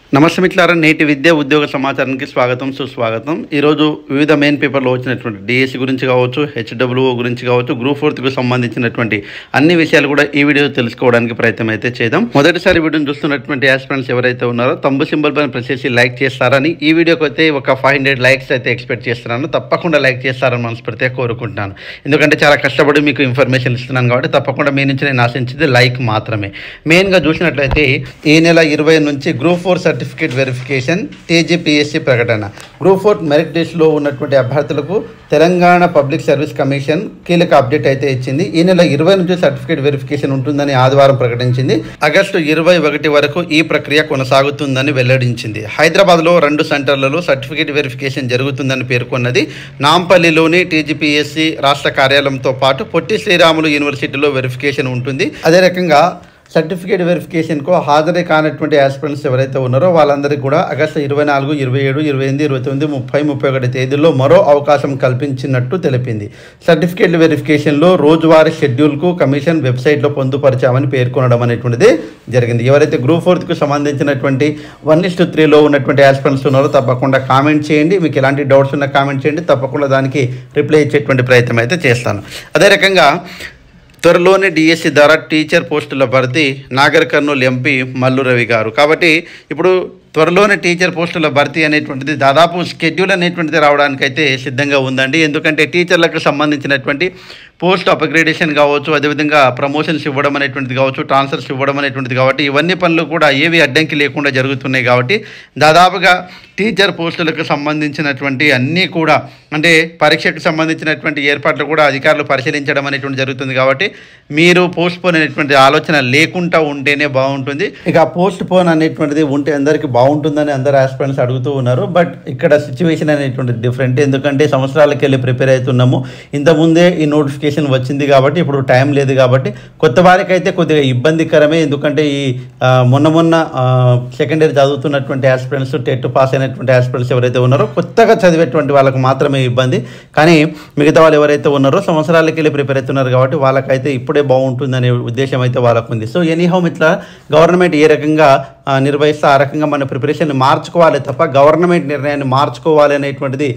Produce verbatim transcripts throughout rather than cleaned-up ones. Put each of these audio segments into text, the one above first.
నమస్తే మిత్రులారా, నేటి విద్య ఉద్యోగ సమాచారానికి స్వాగతం సుస్వాగతం. ఈరోజు వివిధ మెయిన్ పేపర్లో వచ్చినటువంటి డిఎస్సి గురించి కావచ్చు, హెచ్డబ్ల్యూఓ గురించి కావచ్చు, గ్రూప్ ఫోర్త్కు సంబంధించినటువంటి అన్ని విషయాలు కూడా ఈ వీడియో తెలుసుకోవడానికి ప్రయత్నం అయితే చేద్దాం. మొదటిసారి వీడియోని చూస్తున్నటువంటి ఆస్పిరెంట్స్ ఎవరైతే ఉన్నారో తంబు సింబల్ పైన ప్రెస్ చేసి లైక్ చేస్తారని, ఈ వీడియోకి అయితే ఒక ఫైవ్ హండ్రెడ్ లైక్స్ అయితే ఎక్స్పెక్ట్ చేస్తున్నాను. తప్పకుండా లైక్ చేస్తారని మనస్ఫూర్తిగా కోరుకుంటున్నాను. ఎందుకంటే చాలా కష్టపడి మీకు ఇన్ఫర్మేషన్ ఇస్తున్నాను కాబట్టి తప్పకుండా మీ నుంచి నేను ఆశించేది లైక్ మాత్రమే. మెయిన్గా చూసినట్లయితే ఈ నెల ఇరవై నుంచి group four certificate verification TGPSC ప్రకటన. గ్రూప్ ఫోర్ మెరిట్ లిస్టులో ఉన్నటువంటి అభ్యర్థులకు తెలంగాణ పబ్లిక్ సర్వీస్ కమిషన్ కీలక అప్డేట్ అయితే ఇచ్చింది. ఈ నెల ఇరవై నుంచి సర్టిఫికేట్ వెరిఫికేషన్ ఉంటుందని ఆదివారం ప్రకటించింది. ఆగస్టు ఇరవై ఒకటి వరకు ఈ ప్రక్రియ కొనసాగుతుందని వెల్లడించింది. హైదరాబాద్లో రెండు సెంటర్లలో సర్టిఫికేట్ వెరిఫికేషన్ జరుగుతుందని పేర్కొన్నది. నాంపల్లిలోని టీజీపీఎస్సీ రాష్ట్ర కార్యాలయంతో పాటు పొట్టి శ్రీరాములు యూనివర్సిటీలో వెరిఫికేషన్ ఉంటుంది. అదే రకంగా సర్టిఫికేట్ వెరిఫికేషన్కు హాజరే కానటువంటి ఆస్పిరెంట్స్ ఎవరైతే ఉన్నారో వాళ్ళందరికీ కూడా ఆగస్టు ఇరవై నాలుగు ఇరవై ఏడు ఇరవై ఎనిమిది ఇరవై తొమ్మిది ముప్పై ముప్పై ఒకటి తేదీల్లో మరో అవకాశం కల్పించినట్టు తెలిపింది. సర్టిఫికేట్ వెరిఫికేషన్లో రోజువారీ షెడ్యూల్కు కమిషన్ వెబ్సైట్లో పొందుపరిచామని పేర్కొనడం అనేటువంటిది జరిగింది. ఎవరైతే గ్రూప్ ఫోర్త్కు సంబంధించినటువంటి వన్ ఇస్ టు త్రీలో ఉన్నటువంటి ఆస్పిరెంట్స్ ఉన్నారో తప్పకుండా కామెంట్ చేయండి. మీకు ఎలాంటి డౌట్స్ ఉన్నా కామెంట్ చేయండి. తప్పకుండా దానికి రిప్లై ఇచ్చేటువంటి ప్రయత్నం అయితే చేస్తాను. అదే రకంగా త్వరలోనే డిఎస్సి ద్వారా టీచర్ పోస్టుల భర్తీ నాగర్ కర్నూలు ఎంపీ మల్లు రవి గారు. కాబట్టి ఇప్పుడు త్వరలోనే టీచర్ పోస్టుల భర్తీ అనేటువంటిది దాదాపు షెడ్యూల్ అనేటువంటిది రావడానికైతే సిద్ధంగా ఉందండి. ఎందుకంటే టీచర్లకు సంబంధించినటువంటి పోస్ట్ అప్గ్రేడేషన్ కావచ్చు, అదేవిధంగా ప్రమోషన్స్ ఇవ్వడం అనేటువంటిది కావచ్చు, ట్రాన్స్ఫర్స్ ఇవ్వడం అనేటువంటిది కాబట్టి ఇవన్నీ పనులు కూడా ఏవి అడ్డంకి లేకుండా జరుగుతున్నాయి. కాబట్టి దాదాపుగా టీచర్ పోస్టులకు సంబంధించినటువంటి అన్నీ కూడా అంటే పరీక్షకు సంబంధించినటువంటి ఏర్పాట్లు కూడా అధికారులు పరిశీలించడం అనేటువంటి జరుగుతుంది. కాబట్టి మీరు పోస్ట్ పోన్ అనేటువంటి ఆలోచన లేకుండా ఉంటేనే బాగుంటుంది. ఇక పోస్ట్ పోన్ అనేటువంటిది ఉంటే అందరికీ బాగుంటుందని అందరు ఆస్పిరెంట్స్ అడుగుతూ ఉన్నారు. బట్ ఇక్కడ సిచ్యువేషన్ అనేటువంటిది డిఫరెంట్. ఎందుకంటే సంవత్సరాలకు వెళ్ళి ప్రిపేర్ అవుతున్నాము. ఇంతకుముందే ఈ నోటిఫికేషన్ వచ్చింది కాబట్టి ఇప్పుడు టైం లేదు. కాబట్టి కొత్త వారికి అయితే కొద్దిగా ఇబ్బందికరమే. ఎందుకంటే ఈ మొన్న మొన్న సెకండ్ ఇయర్ చదువుతున్నటువంటి ఆస్పిరెంట్స్, టెట్ పాస్ అయినటువంటి ఆస్పిరెంట్స్ ఎవరైతే ఉన్నారో కొత్తగా చదివేటువంటి వాళ్ళకు మాత్రమే ఇబ్బంది. కానీ మిగతా వాళ్ళు ఎవరైతే ఉన్నారో సంవత్సరాలకి వెళ్ళి ప్రిపేర్ అవుతున్నారు కాబట్టి వాళ్ళకైతే ఇప్పుడే బాగుంటుందనే ఉద్దేశం అయితే వాళ్ళకు ఉంది. సో ఎనీహౌ ఇట్లా గవర్నమెంట్ ఏ రకంగా నిర్వహిస్తే ఆ రకంగా మన ప్రిపరేషన్ మార్చుకోవాలి తప్ప గవర్నమెంట్ నిర్ణయాన్ని మార్చుకోవాలి అనేటువంటిది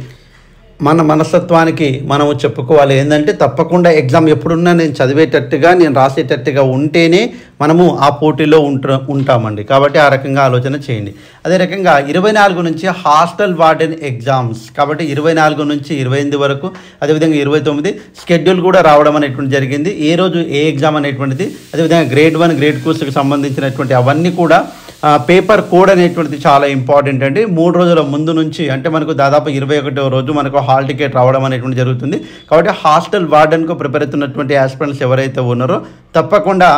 మన మనస్తత్వానికి మనము చెప్పుకోవాలి. ఏంటంటే తప్పకుండా ఎగ్జామ్ ఎప్పుడున్నా నేను చదివేటట్టుగా నేను రాసేటట్టుగా ఉంటేనే మనము ఆ పోటీలో ఉంట ఉంటామండి కాబట్టి ఆ రకంగా ఆలోచన చేయండి. అదే రకంగా ఇరవై నాలుగు నుంచి హాస్టల్ వార్డెన్ ఎగ్జామ్స్ కాబట్టి ఇరవై నాలుగు నుంచి ఇరవై ఎనిమిది వరకు, అదేవిధంగా ఇరవై తొమ్మిది షెడ్యూల్ కూడా రావడం అనేటువంటి జరిగింది. ఏ రోజు ఏ ఎగ్జామ్ అనేటువంటిది, అదేవిధంగా గ్రేడ్ వన్ గ్రేడ్ కోర్సుకి సంబంధించినటువంటి అవన్నీ కూడా పేపర్ కోడ్ అనేటువంటిది చాలా ఇంపార్టెంట్ అండి. మూడు రోజుల ముందు నుంచి అంటే మనకు దాదాపు ఇరవై ఒకటో రోజు మనకు హాల్ టికెట్ రావడం అనేటువంటి జరుగుతుంది. కాబట్టి హాస్టల్ వార్డెన్కు ప్రిపేర్ అవుతున్నటువంటి ఆస్పిరెంట్స్ ఎవరైతే ఉన్నారో తప్పకుండా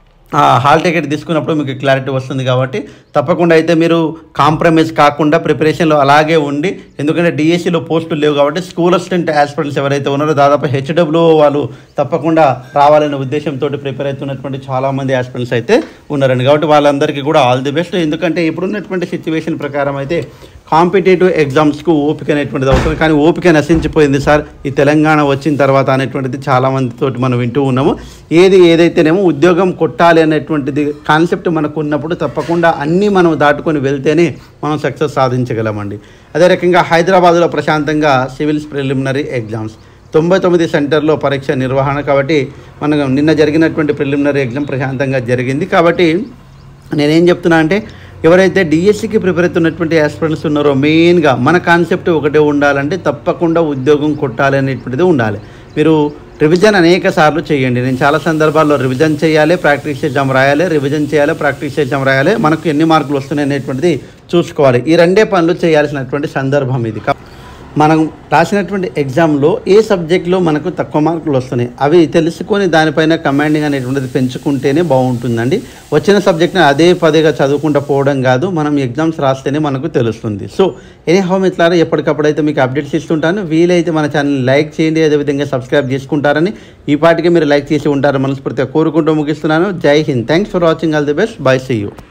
హాల్ టికెట్ తీసుకున్నప్పుడు మీకు క్లారిటీ వస్తుంది. కాబట్టి తప్పకుండా అయితే మీరు కాంప్రమైజ్ కాకుండా ప్రిపరేషన్లో అలాగే ఉండి, ఎందుకంటే డిఎస్సిలో పోస్టులు లేవు కాబట్టి స్కూల్ అసిస్టెంట్ ఆస్పిరెంట్స్ ఎవరైతే ఉన్నారో దాదాపు హెచ్డబ్ల్యూఓ వాళ్ళు తప్పకుండా రావాలనే ఉద్దేశంతో ప్రిపేర్ అవుతున్నటువంటి చాలామంది ఆస్పిరెంట్స్ అయితే ఉన్నారండి. కాబట్టి వాళ్ళందరికీ కూడా ఆల్ ది బెస్ట్. ఎందుకంటే ఇప్పుడున్నటువంటి సిచ్యువేషన్ ప్రకారం అయితే కాంపిటేటివ్ ఎగ్జామ్స్కు ఓపిక అనేటువంటిది అవుతుంది. కానీ ఓపిక నశించిపోయింది సార్ ఈ తెలంగాణ వచ్చిన తర్వాత అనేటువంటిది చాలామందితో మనం వింటూ ఉన్నాము. ఏది ఏదైతేనేమో ఉద్యోగం కొట్టాలి అనేటువంటిది కాన్సెప్ట్ మనకు ఉన్నప్పుడు తప్పకుండా అన్నీ మనం దాటుకొని వెళ్తేనే మనం సక్సెస్ సాధించగలమండి. అదే రకంగా హైదరాబాద్లో ప్రశాంతంగా సివిల్స్ ప్రిలిమినరీ ఎగ్జామ్స్ తొంభై తొమ్మిది సెంటర్లో పరీక్ష నిర్వహణ. కాబట్టి మనకు నిన్న జరిగినటువంటి ప్రిలిమినరీ ఎగ్జామ్ ప్రశాంతంగా జరిగింది. కాబట్టి నేనేం చెప్తున్నా అంటే ఎవరైతే డిఎస్సికి ప్రిపేర్ అవుతున్నటువంటి ఆస్పిరెంట్స్ ఉన్నారో మెయిన్గా మన కాన్సెప్ట్ ఒకటే ఉండాలంటే తప్పకుండా ఉద్యోగం కొట్టాలి అనేటువంటిది ఉండాలి. మీరు రివిజన్ అనేక సార్లు చేయండి. నేను చాలా సందర్భాల్లో రివిజన్ చేయాలి, ప్రాక్టీస్ ఎగ్జామ్ రాయాలి, రివిజన్ చేయాలి, ప్రాక్టీస్ ఎగ్జామ్ రాయాలి, మనకు ఎన్ని మార్కులు వస్తున్నాయి అనేటువంటిది చూసుకోవాలి. ఈ రెండే పనులు చేయాల్సినటువంటి సందర్భం ఇది. మనం రాసినటువంటి ఎగ్జామ్లో ఏ సబ్జెక్ట్లో మనకు తక్కువ మార్కులు వస్తున్నాయి అవి తెలుసుకొని దానిపైన కమాండింగ్ అనేటువంటిది పెంచుకుంటేనే బాగుంటుందండి. వచ్చిన సబ్జెక్ట్ని అదే పదేగా చదువుకుంటూ పోవడం కాదు, మనం ఎగ్జామ్స్ రాస్తేనే మనకు తెలుస్తుంది. సో ఎనీహౌ ఇట్లా ఎప్పటికప్పుడైతే మీకు అప్డేట్స్ ఇస్తుంటాను. వీలైతే మన ఛానల్ లైక్ చేయండి, అదేవిధంగా సబ్స్క్రైబ్ చేసుకుంటారని ఈ పాటికి మీరు లైక్ చేసి ఉంటారని మనస్ఫూర్తిగా కోరుకుంటూ ముగిస్తున్నాను. జై Hind. Thanks for watching. All the best. Bye. See you.